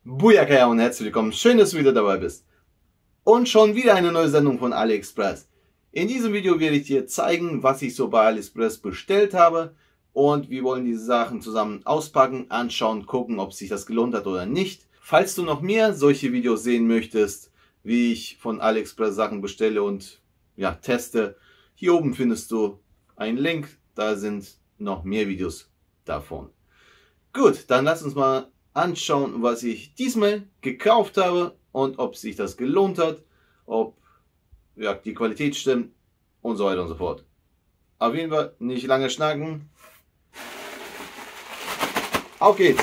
Booyakaya und herzlich willkommen. Schön, dass du wieder dabei bist. Und schon wieder eine neue Sendung von AliExpress. In diesem Video werde ich dir zeigen, was ich so bei AliExpress bestellt habe. Und wir wollen diese Sachen zusammen auspacken, anschauen, gucken, ob sich das gelohnt hat oder nicht. Falls du noch mehr solche Videos sehen möchtest, wie ich von AliExpress Sachen bestelle und ja, teste, hier oben findest du einen Link. Da sind noch mehr Videos davon. Gut, dann lass uns mal anschauen, was ich diesmal gekauft habe und ob sich das gelohnt hat, ob ja, die Qualität stimmt und so weiter und so fort. Auf jeden Fall nicht lange schnacken. Auf geht's!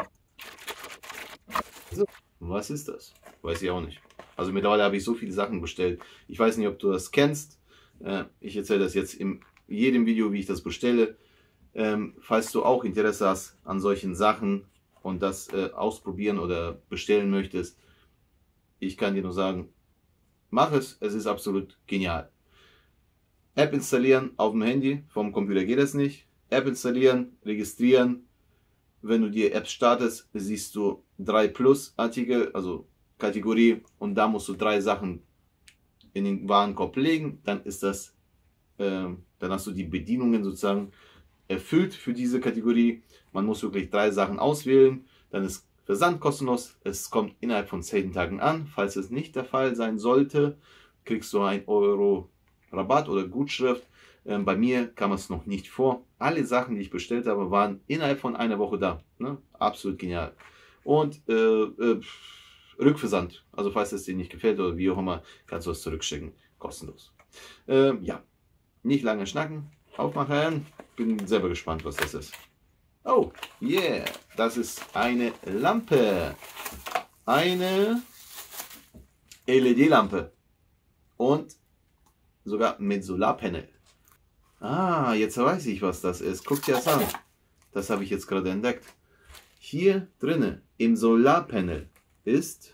So, was ist das? Weiß ich auch nicht. Also mittlerweile habe ich so viele Sachen bestellt. Ich weiß nicht, ob du das kennst. Ich erzähle das jetzt in jedem Video, wie ich das bestelle. Falls du auch Interesse hast an solchen Sachen und das ausprobieren oder bestellen möchtest, ich kann dir nur sagen, mach es, es ist absolut genial. App installieren auf dem Handy, vom Computer geht es nicht. App installieren, registrieren. Wenn du die App startest, siehst du 3 Plus Artikel, also Kategorie, und da musst du 3 Sachen in den Warenkorb legen, dann ist das, dann hast du die Bedienungen sozusagen erfüllt für diese Kategorie. Man muss wirklich 3 Sachen auswählen, dann ist Versand kostenlos, es kommt innerhalb von 10 Tagen an. Falls es nicht der Fall sein sollte, kriegst du 1 Euro Rabatt oder Gutschrift. Bei mir kam es noch nicht vor. Alle Sachen, die ich bestellt habe, waren innerhalb von einer Woche da. Ne? Absolut genial. Und Rückversand, also falls es dir nicht gefällt oder wie auch immer, kannst du es zurückschicken, kostenlos. Ja, nicht lange schnacken, aufmachen. Bin selber gespannt, was das ist. Oh, yeah, das ist eine Lampe. Eine LED-Lampe. Und sogar mit Solarpanel. Ah, jetzt weiß ich, was das ist. Guck dir das an. Das habe ich jetzt gerade entdeckt. Hier drinnen im Solarpanel ist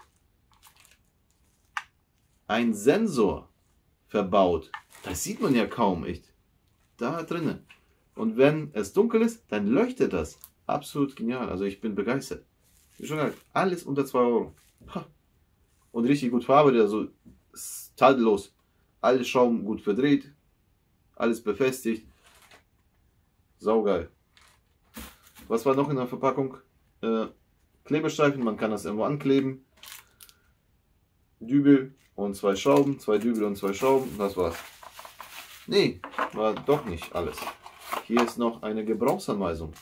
ein Sensor verbaut. Das sieht man ja kaum, echt. Da drinnen. Und wenn es dunkel ist, dann leuchtet das. Absolut genial. Also ich bin begeistert. Wie schon gesagt, alles unter 2 Euro. Und richtig gut verarbeitet. Also ist tadellos. Alle Schrauben gut verdreht. Alles befestigt. Saugeil. Was war noch in der Verpackung? Klebestreifen. Man kann das irgendwo ankleben. Dübel und 2 Schrauben. 2 Dübel und 2 Schrauben. Das war's. Nee, war doch nicht alles. Hier ist noch eine Gebrauchsanweisung.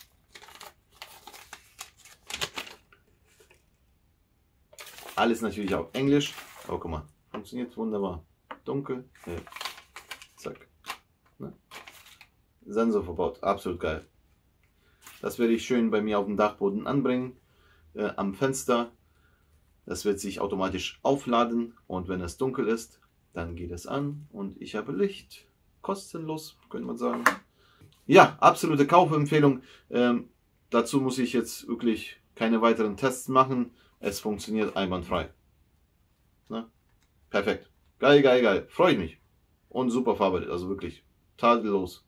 Alles natürlich auf Englisch. Oh, guck mal. Funktioniert wunderbar. Dunkel. Zack. Ne? Sensor verbaut. Absolut geil. Das werde ich schön bei mir auf dem Dachboden anbringen. Am Fenster. Das wird sich automatisch aufladen. Und wenn es dunkel ist, dann geht es an. Und ich habe Licht. Kostenlos, könnte man sagen. Ja, absolute Kaufempfehlung. Dazu muss ich jetzt wirklich keine weiteren Tests machen. Es funktioniert einwandfrei. Na? Perfekt. Geil, geil, geil. Freue ich mich. Und super verarbeitet. Also wirklich tadellos.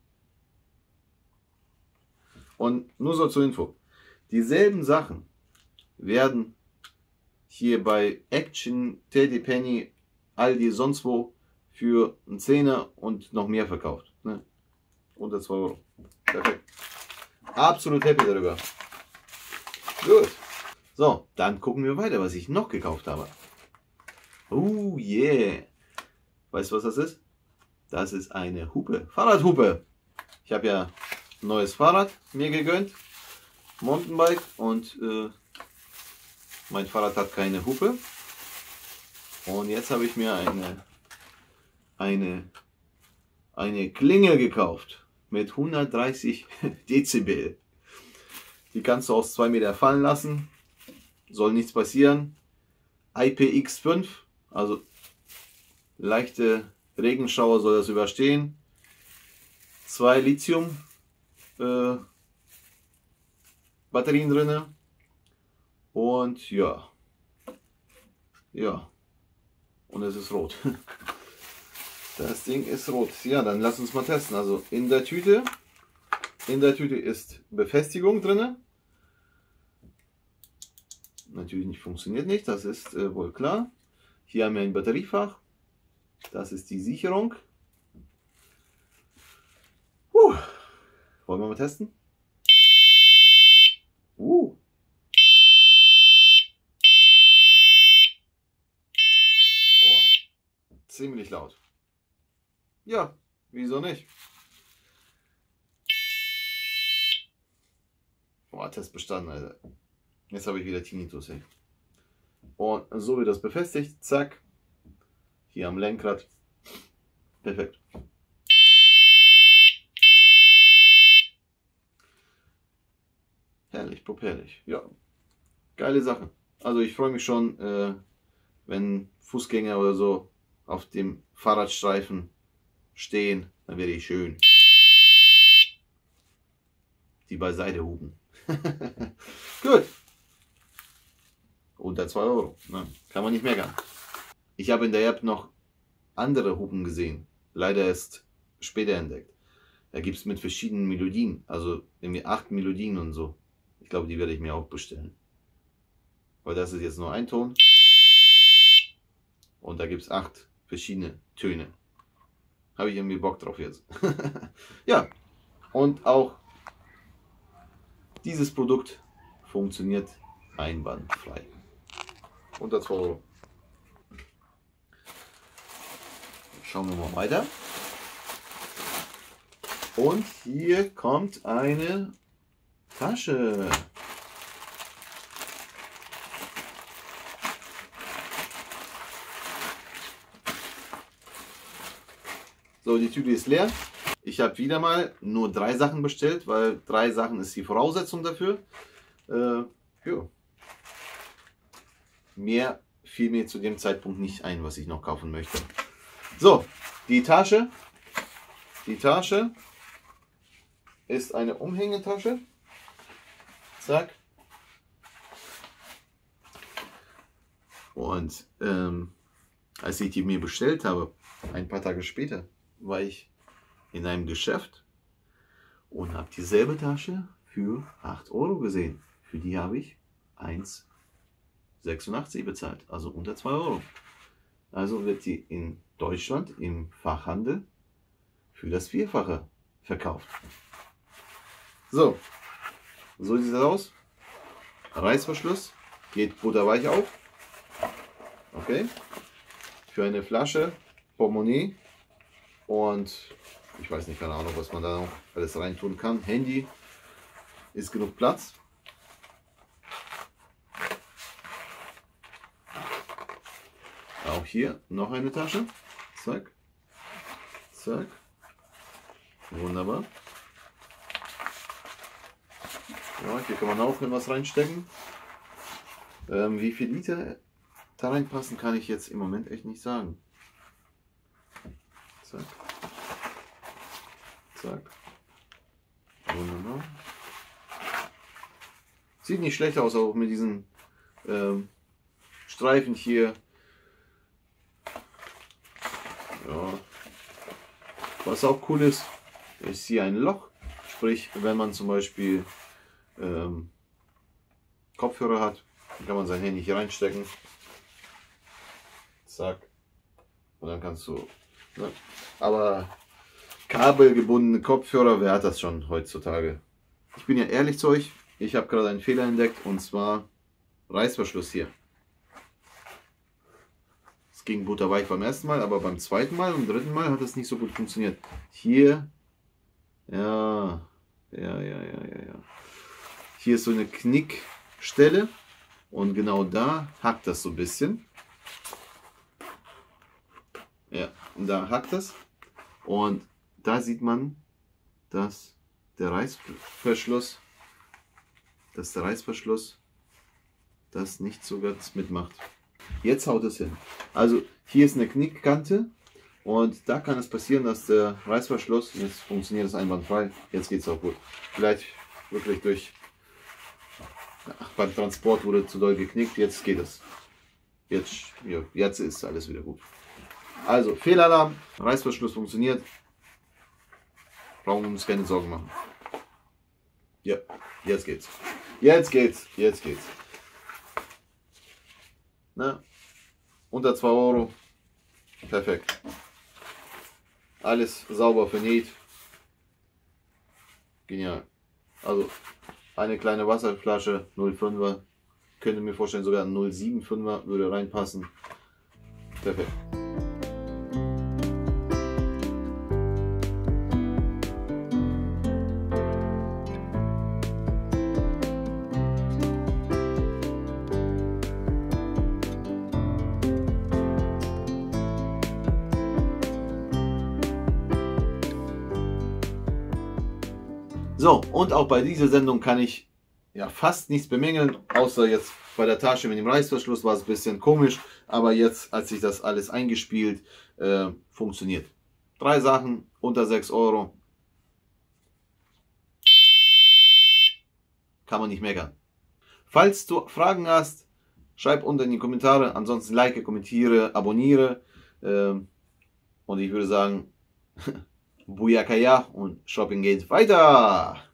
Und nur so zur Info. Dieselben Sachen werden hier bei Action, Teddy Penny, Aldi, sonst wo für einen Zehner und noch mehr verkauft. Ne? Unter 2 Euro. Perfekt. Absolut happy darüber. Gut. So, dann gucken wir weiter, was ich noch gekauft habe. Oh yeah. Weißt du, was das ist? Das ist eine Hupe. Fahrradhupe. Ich habe ja ein neues Fahrrad mir gegönnt. Mountainbike. Und mein Fahrrad hat keine Hupe. Und jetzt habe ich mir eine Klinge gekauft mit 130 Dezibel. Die kannst du aus 2 Meter fallen lassen. Soll nichts passieren. IPX5, also leichte Regenschauer soll das überstehen. 2 Lithium Batterien drin. Und ja. Und es ist rot. Das Ding ist rot. Ja, dann lass uns mal testen. Also in der Tüte ist Befestigung drin. natürlich nicht funktioniert nicht, das ist wohl klar. Hier haben wir ein Batteriefach. Das ist die Sicherung. Wollen wir mal testen? Boah, ziemlich laut. Ja, wieso nicht? Boah, Test bestanden, Alter. Jetzt habe ich wieder Tinnitus, ey. Und so wird das befestigt. Zack. Hier am Lenkrad. Perfekt. Herrlich, herrlich. Ja, geile Sache. Also ich freue mich schon, wenn Fußgänger oder so auf dem Fahrradstreifen stehen, dann werde ich schön die beiseite hupen. Gut. Unter 2 Euro. Na, kann man nicht meckern. Ich habe in der App noch andere Hupen gesehen. Leider erst später entdeckt. Da gibt es mit verschiedenen Melodien. Also irgendwie 8 Melodien und so. Ich glaube, die werde ich mir auch bestellen. Weil das ist jetzt nur ein Ton. Und da gibt es 8 verschiedene Töne. Habe ich irgendwie Bock drauf jetzt. Ja. Und auch dieses Produkt funktioniert einwandfrei. Unter 2 Euro. Schauen wir mal weiter. Und hier kommt eine Tasche. So, die Tüte ist leer. Ich habe wieder mal nur 3 Sachen bestellt, weil 3 Sachen ist die Voraussetzung dafür. Ja. Mehr fiel mir zu dem Zeitpunkt nicht ein, was ich noch kaufen möchte. So, die Tasche. Die Tasche ist eine Umhängetasche. Zack. Und als ich die mir bestellt habe, ein paar Tage später, war ich in einem Geschäft und habe dieselbe Tasche für 8 Euro gesehen. Für die habe ich 1,86 bezahlt, also unter 2 Euro. Also wird die in Deutschland im Fachhandel für das Vierfache verkauft. So, so sieht es aus. Reißverschluss geht butterweich auf. Okay. Für eine Flasche, Portemonnaie und ich weiß nicht, keine Ahnung, was man da noch alles reintun kann. Handy ist genug Platz. Auch hier noch eine Tasche. Zack. Zack. Wunderbar. Ja, hier kann man auch was reinstecken. Wie viel Liter da reinpassen, kann ich jetzt im Moment echt nicht sagen. Zack. Zack. Wunderbar. Sieht nicht schlecht aus, auch mit diesen Streifen hier. Ja. Was auch cool ist, ist hier ein Loch. Sprich, wenn man zum Beispiel Kopfhörer hat, dann kann man sein Handy hier reinstecken. Zack. Und dann kannst du. Ne? Aber kabelgebundene Kopfhörer, wer hat das schon heutzutage? Ich bin ja ehrlich zu euch, ich habe gerade einen Fehler entdeckt und zwar Reißverschluss hier. Es ging butterweich beim ersten Mal, aber beim zweiten Mal und dritten Mal hat es nicht so gut funktioniert. Hier, ja. Hier ist so eine Knickstelle und genau da hackt das so ein bisschen. Ja, da hackt das und da sieht man, dass der Reißverschluss das nicht so ganz mitmacht. Jetzt haut es hin. Also hier ist eine Knickkante und da kann es passieren, dass der Reißverschluss, jetzt funktioniert es einwandfrei, jetzt geht es auch gut. Vielleicht wirklich durch, beim Transport wurde zu doll geknickt, jetzt geht es. Jetzt ist alles wieder gut. Also Fehlalarm, Reißverschluss funktioniert, brauchen wir uns keine Sorgen machen. Ja, jetzt geht's. Jetzt geht's. Ne? Unter 2 Euro. Perfekt. Alles sauber vernäht. Genial. Also eine kleine Wasserflasche 0,5er. Könnte mir vorstellen, sogar ein 0,75er würde reinpassen. Perfekt. So, und auch bei dieser Sendung kann ich ja fast nichts bemängeln, außer jetzt bei der Tasche mit dem Reißverschluss war es ein bisschen komisch, aber jetzt, als sich das alles eingespielt, funktioniert. 3 Sachen unter 6 Euro. Kann man nicht meckern. Falls du Fragen hast, schreib unten in die Kommentare, ansonsten like, kommentiere, abonniere und ich würde sagen, Booyakaya und Shopping geht weiter!